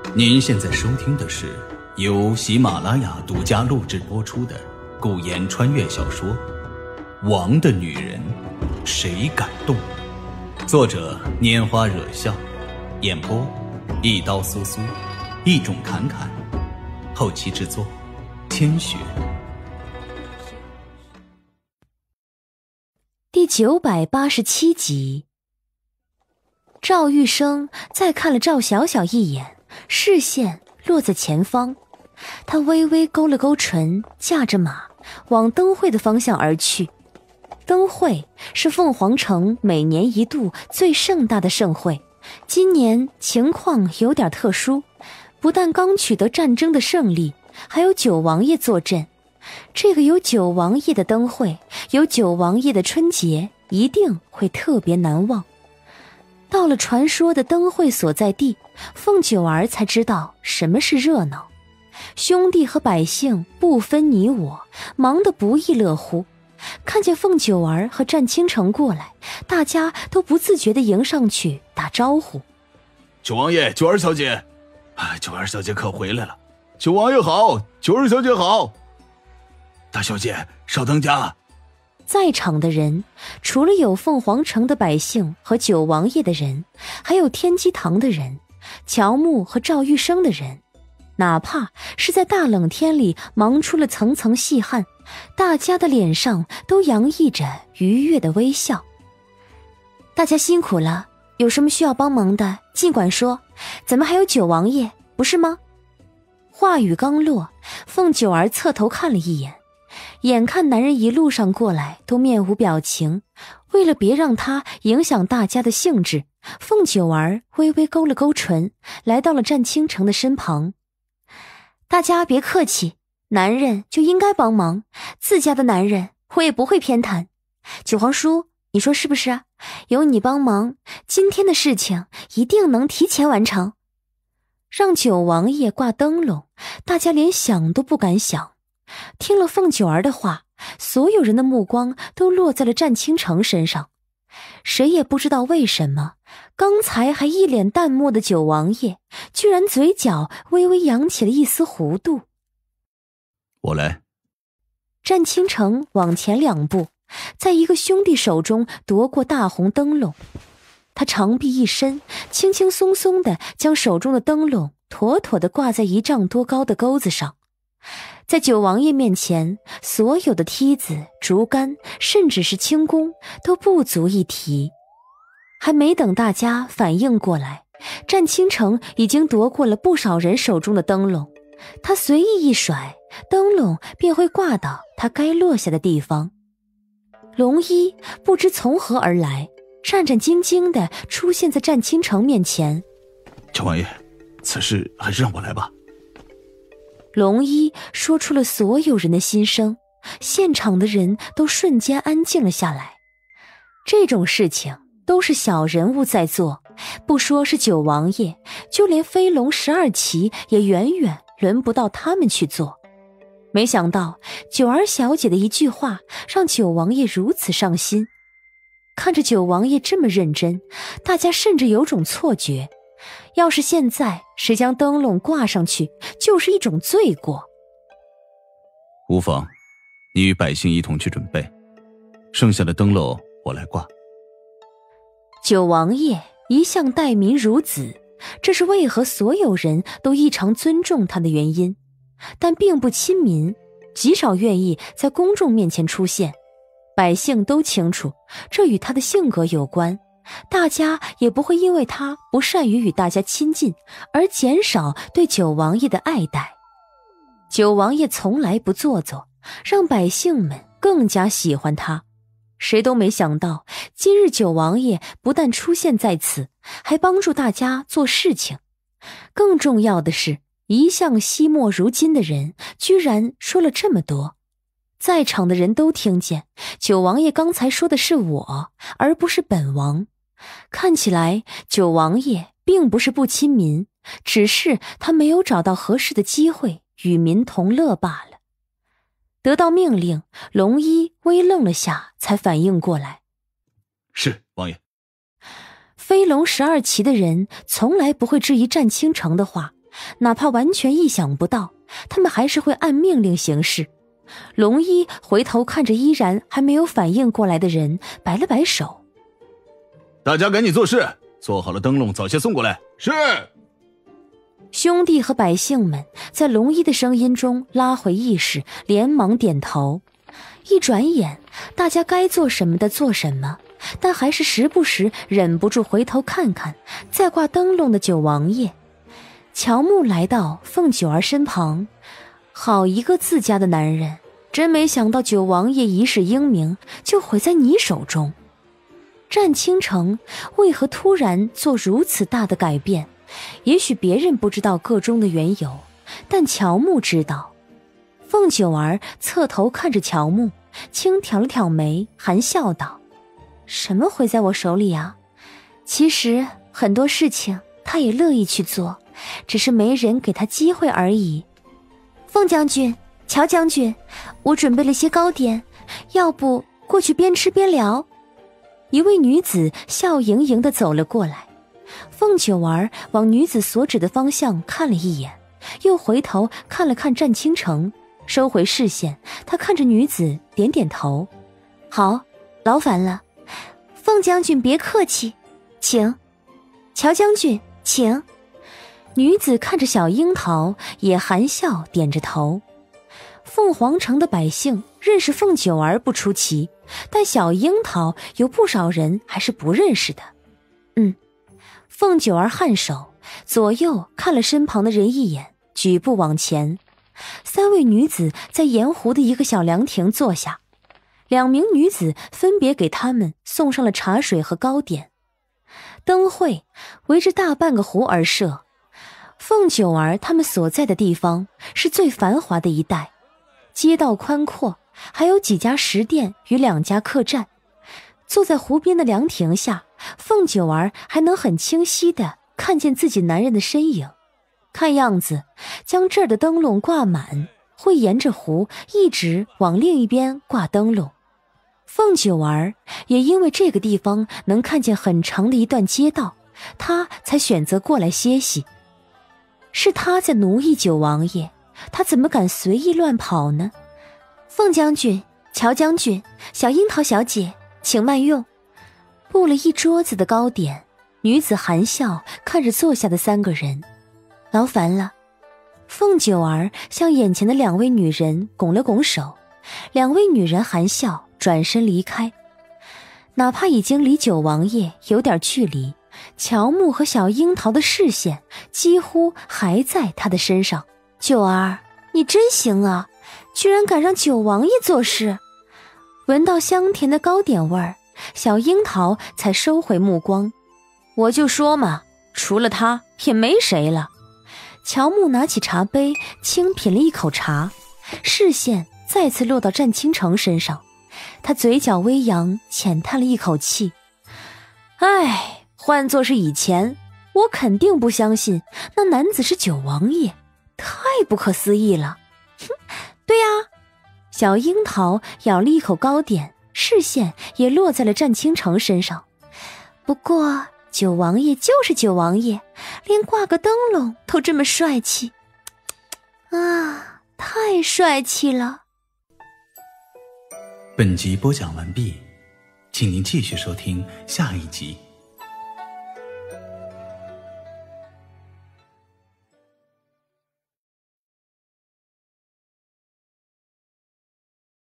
您现在收听的是由喜马拉雅独家录制播出的古言穿越小说《王的女人谁敢动》，作者拈花惹笑，演播一刀苏苏，一种侃侃，后期制作千雪。 第987集。赵玉生再看了赵小小一眼，视线落在前方，他微微勾了勾唇，驾着马往灯会的方向而去。灯会是凤凰城每年一度最盛大的盛会，今年情况有点特殊，不但刚取得战争的胜利，还有九王爷坐镇。这个有九王爷的灯会，有九王爷的春节，一定会特别难忘。到了传说的灯会所在地，凤九儿才知道什么是热闹。兄弟和百姓不分你我，忙得不亦乐乎。看见凤九儿和战倾城过来，大家都不自觉地迎上去打招呼。 九王爷，九儿小姐，九儿小姐可回来了。九王爷好，九儿小姐好。大小姐稍等家。 在场的人除了有凤凰城的百姓和九王爷的人，还有天机堂的人，乔木和赵玉生的人。哪怕是在大冷天里忙出了层层细汗，大家的脸上都洋溢着愉悦的微笑。大家辛苦了，有什么需要帮忙的尽管说，咱们还有九王爷，不是吗？话语刚落，凤九儿侧头看了一眼，眼看男人一路上过来都面无表情，为了别让他影响大家的兴致，凤九儿微微勾了勾唇，来到了战倾城的身旁。大家别客气，男人就应该帮忙，自家的男人我也不会偏袒。九皇叔，你说是不是？有你帮忙，今天的事情一定能提前完成。让九王爷挂灯笼，大家连想都不敢想。听了凤九儿的话，所有人的目光都落在了战倾城身上。谁也不知道为什么，刚才还一脸淡漠的九王爷，居然嘴角微微扬起了一丝弧度。 我来。 战倾城往前2步，在一个兄弟手中夺过大红灯笼。他长臂一伸，轻轻松松地将手中的灯笼妥妥地挂在1丈多高的钩子上。在九王爷面前，所有的梯子、竹竿，甚至是轻功都不足一提。还没等大家反应过来，战倾城已经夺过了不少人手中的灯笼。他随意一甩，灯笼便会挂到他该落下的地方。龙一不知从何而来，战战兢兢地出现在战倾城面前。 九王爷，此事还是让我来吧。 龙一说出了所有人的心声，现场的人都瞬间安静了下来。这种事情都是小人物在做，不说是九王爷，就连飞龙12旗也远远轮不到他们去做。没想到九儿小姐的一句话让九王爷如此上心。看着九王爷这么认真，大家甚至有种错觉，要是现在谁将灯笼挂上去，就是一种罪过。 无妨，你与百姓一同去准备，剩下的灯笼我来挂。 九王爷一向待民如子，这是为何所有人都异常尊重他的原因，但并不亲民，极少愿意在公众面前出现。百姓都清楚，这与他的性格有关，大家也不会因为他不善于与大家亲近而减少对九王爷的爱戴。九王爷从来不做作，让百姓们更加喜欢他。谁都没想到，今日九王爷不但出现在此，还帮助大家做事情。更重要的是，一向惜墨如金的人居然说了这么多。在场的人都听见，九王爷刚才说的是我，而不是本王。看起来九王爷并不是不亲民，只是他没有找到合适的机会与民同乐罢了。得到命令，龙一微愣了下，才反应过来。 是，王爷。 飞龙12旗的人从来不会质疑战倾城的话， 哪怕完全意想不到，他们还是会按命令行事。龙一回头看着依然还没有反应过来的人，摆了摆手： 大家赶紧做事，做好了灯笼早些送过来。是。 兄弟和百姓们在龙一的声音中拉回意识，连忙点头。一转眼，大家该做什么的做什么，但还是时不时忍不住回头看看在挂灯笼的九王爷。乔木来到凤九儿身旁，好一个自家的男人，真没想到九王爷一世英名就毁在你手中。战倾城为何突然做如此大的改变？也许别人不知道个中的缘由，但乔木知道。凤九儿侧头看着乔木，轻挑了挑眉，含笑道：什么毁在我手里啊？其实很多事情他也乐意去做，只是没人给他机会而已。凤将军，乔将军，我准备了些糕点，要不过去边吃边聊？一位女子笑盈盈地走了过来。凤九儿往女子所指的方向看了一眼，又回头看了看战倾城，收回视线，她看着女子点点头：好，劳烦了。凤将军别客气，请。乔将军请。女子看着小樱桃，也含笑点着头。凤凰城的百姓认识凤九儿不出奇，但小樱桃有不少人还是不认识的。凤九儿颔首，左右看了身旁的人一眼，举步往前。三位女子在盐湖的一个小凉亭坐下，两名女子分别给他们送上了茶水和糕点。灯会围着大半个湖而设，凤九儿他们所在的地方是最繁华的一带，街道宽阔，还有几家食店与2家客栈。坐在湖边的凉亭下，凤九儿还能很清晰地看见自己男人的身影。看样子，将这儿的灯笼挂满，会沿着湖一直往另一边挂灯笼。凤九儿也因为这个地方能看见很长的一段街道，她才选择过来歇息。是她在奴役九王爷，她怎么敢随意乱跑呢？凤将军、乔将军、小樱桃小姐，请慢用。布了一桌子的糕点，女子含笑看着坐下的3个人：劳烦了。凤九儿向眼前的2位女人拱了拱手，2位女人含笑转身离开。哪怕已经离九王爷有点距离，乔木和小樱桃的视线几乎还在她的身上。九儿，你真行啊，居然敢让九王爷做事。闻到香甜的糕点味儿，小樱桃才收回目光。我就说嘛，除了他也没谁了。乔木拿起茶杯，轻品了一口茶，视线再次落到战倾城身上。他嘴角微扬，浅叹了一口气：唉，换作是以前，我肯定不相信那男子是九王爷，太不可思议了。哼，对呀。小樱桃咬了一口糕点，视线也落在了战倾城身上。不过九王爷就是九王爷，连挂个灯笼都这么帅气啊，太帅气了。 本集播讲完毕，请您继续收听下一集。